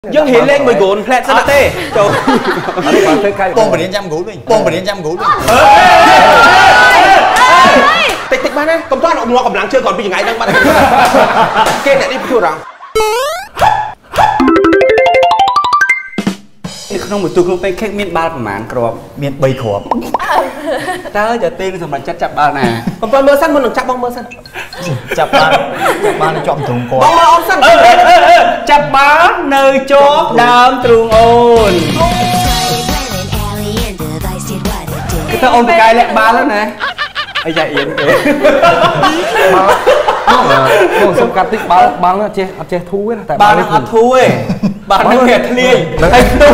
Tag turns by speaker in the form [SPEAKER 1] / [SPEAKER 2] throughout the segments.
[SPEAKER 1] Dương hiện lên mười gồn flat sao tê trời
[SPEAKER 2] bông bền trăm gỗ mình bông bền trăm gỗ mình
[SPEAKER 1] tịch tịch ban đấy cầm toán ông lo cầm láng chưa còn bây giờ ngày đang bắt kê này đi chua rằng không một tôi không phải khách miên ba của màn cọp
[SPEAKER 2] miên bay cọp
[SPEAKER 1] ta giờ tên thằng bạn chắc chặt ba nè cầm toán mơ săn muốn đừng chắc bong mơ săn
[SPEAKER 2] chặt ba nó chọn thùng cọp
[SPEAKER 1] bong mơ săn chặt ba nơi chóp đám trùng ôn cái ta ôn cái lại ba lắm nè ai dạy yến thế
[SPEAKER 3] không xong cắt tích bán che thú ấy tại
[SPEAKER 1] bán ăn thú ấy bán nó kẹt liền anh tung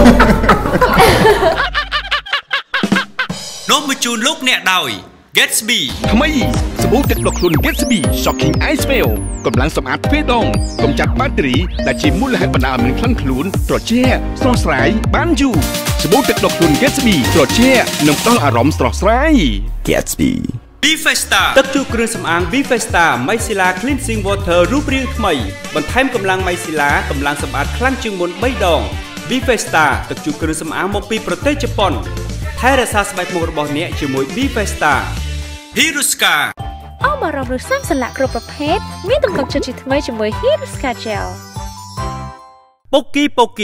[SPEAKER 4] nốt một chun lúc nẹt đòi Gatsby
[SPEAKER 5] ทำไมสบู่จากดอกทุน Gatsby Shocking Ice Spell กำลังสะอาดเพื่อดองกำจัดแบตเตอรี่และชิมมูลให้บรรดาเหมือนคลั่งคลุ้นตรวจแช่สลอสไลบ้านอยู่สบู่จากดอกทุน Gatsby ตรวจแช่นำต้องอารมณ์สลอสไล
[SPEAKER 2] Gatsby
[SPEAKER 4] Vifesta ទឹកជូរគ្រឿងសម្អាង Vifesta ไมซิលា Cleansing Water រូបរាងថ្មីបន្ថែមកម្លាំងไมซิលាកម្លាំងសម្អាតខ្លាំងជាងមុន3ដង Vifesta ទឹកជូរគ្រឿងសម្អាងមកពីប្រទេសជប៉ុនថែរក្សាស្បែកមុខរបស់អ្នកជាមួយ Vifesta Hiruska
[SPEAKER 6] អមរំឬសាំសន្លាក់គ្រប់ប្រភេទមានទំនុកចិត្តជាថ្មីជាមួយ Hiruska Gel
[SPEAKER 4] Poki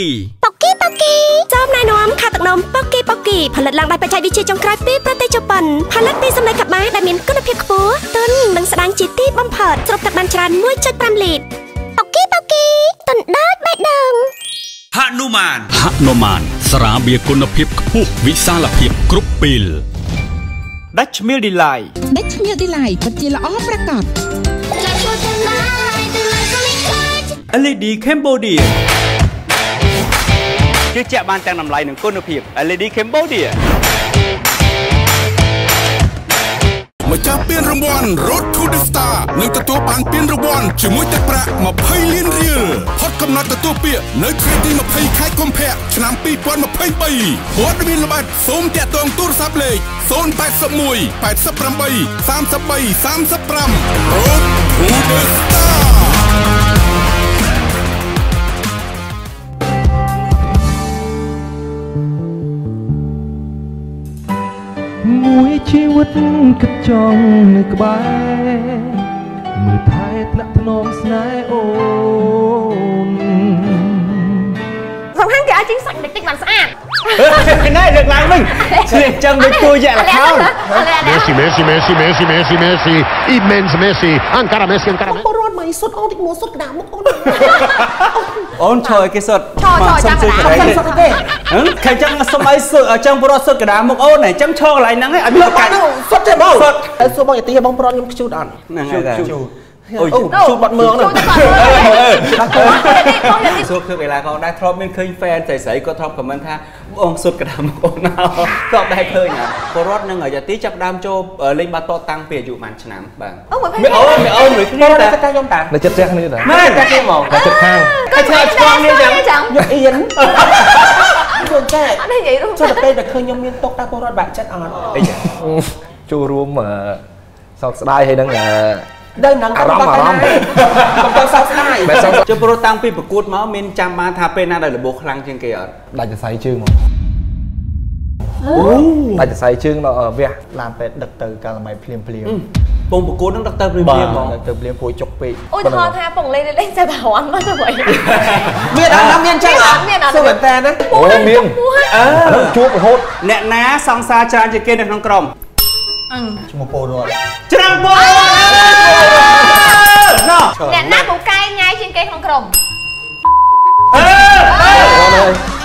[SPEAKER 7] ចូលណែនាំខាទឹកនំ Poki ផលិតឡើងដោយបច្ចេកវិទ្យាចុងក្រោយពីប្រទេសជប៉ុនផលិតពីសម្លេងកបាដែលមានគុណភាពខ្ពស់ទន់និងស្ដាងជាទីបំផុតស្រូបទឹកបានច្រើន 1.5 លីត្រ Poki ទន់ដូចបេះដូង
[SPEAKER 4] Hanuman ស្រាបៀរគុណភាពខ្ពស់វិសាលភាពគ្រប់ពេល
[SPEAKER 1] Dutch Mill Delight
[SPEAKER 8] ពិតជាល្អប្រកប
[SPEAKER 4] LED Cambodia
[SPEAKER 1] ជឿជាក់បានទាំងតម្លៃនិងគុណភាព LED Cambodia
[SPEAKER 5] ម្ចាស់ពានរង្វាន់ Road to the Star នឹងទទួលបានពានរង្វាន់ជាមួយទឹកប្រាក់20 លានរៀលផុតកំណត់ទទួលពាក្យនៅថ្ងៃទី20ខែកុម្ភៈឆ្នាំ2023ព័ត៌មានលម្អិតសូមទាក់ទងទូរស័ព្ទលេខ081 88 33 35 Road to the Star
[SPEAKER 3] មួយជីវិតគិតចង់នៅក្បែរមើលថែថ្នាក់ថ្នមស្នេហ៍អូន
[SPEAKER 7] សំខាន់គេឲ្យជីងសាច់តិចបានស្អាត
[SPEAKER 1] ណែលើកឡើងវិញស្លៀកចឹងដូចទួយែកល្ខោន
[SPEAKER 9] Messi immens Messi encara Messi
[SPEAKER 7] ពលរដ្ឋមិនសុទ្ធអូនតិចមកសុទ្ធកណ្ដាលមុខអូន
[SPEAKER 1] អូនឈរឲ្យគេសុទ្ធ
[SPEAKER 7] ចាំកណ្ដាលសុទ្ធទេ
[SPEAKER 1] ខែចឹងសុំឲ្យសុទ្ធចឹងពលរដ្ឋសុទ្ធកណ្ដាលមុខអូនហ្នឹងចឹងឈរកន្លែងហ្នឹងឲ្យមានកាច់សុទ្ធទេបងសុទ្ធសុំបងយទីបងប្រុសខ្ញុំខ្ជូតអត់ហ្នឹងហើយអូយជូតបាត់មើងហ្នឹងសួរគឺវេលាគាត់ដែរធ្លាប់មានឃើញ fan ស្រីគាត់ធ្លាប់ខមមិនថាបងសុទ្ធកណ្ដាលមុខអូនណាធ្លាប់ដែរឃើញពលរដ្ឋនឹងយទីចាប់ដើមចូលលេងបាល់ទាត់តាំងពីអាយុប៉ុន្មានឆ្នាំបាទអូនមួយគ្នាតែខ្ញុំតា
[SPEAKER 3] នៅចិត្តផ្ទះគ្នាតា
[SPEAKER 1] មែនតែគេមកតែចិត្តខាងតែឆ្លងនេះចឹងយកអៀនជួយចែកអត់និយាយរួមចុះទៅពេលដែលឃើញខ្ញុំមានຕົកតាពលរដ្ឋបាក់ចិត្តអត់អីចឹង
[SPEAKER 3] ចូលរួមសោកស្ដាយហើយនឹង
[SPEAKER 1] ដល់នឹងអារម្មណ៍កំពុងសោកស្ដាយចុះពលរដ្ឋតាំងពីប្រកួតមកមានចាំបានថាពេលណាដែលរបួសខ្លាំងជាងគេអត់
[SPEAKER 3] ដាច់សរសៃជើងមកដាច់សរសៃជើងដល់វះ
[SPEAKER 2] ឡានពេទ្យដឹកទៅកាលម៉ៃភ្លាម
[SPEAKER 1] ពងប្រកួតនឹងដឹកទៅភ្លាមហ្មង
[SPEAKER 2] ដឹកទៅភ្លាមពួយចុកពេក
[SPEAKER 7] អូយថតថាពងលេងតែប្រហ័នមកទៅវិញ
[SPEAKER 1] មានអត់មានចឹងអត់មានអត់សុខតែណា
[SPEAKER 3] អូមានជួបរហូត
[SPEAKER 1] អ្នកណាសង្សារច្រើនជាងគេនៅក្នុងក្រុម
[SPEAKER 2] ឈ្មោះពលរដ្ឋ
[SPEAKER 1] ច្រើនពលរដ្ឋណោះ
[SPEAKER 7] អ្នកណាពូកែញ៉ៃជាងគេក្នុងក្រុម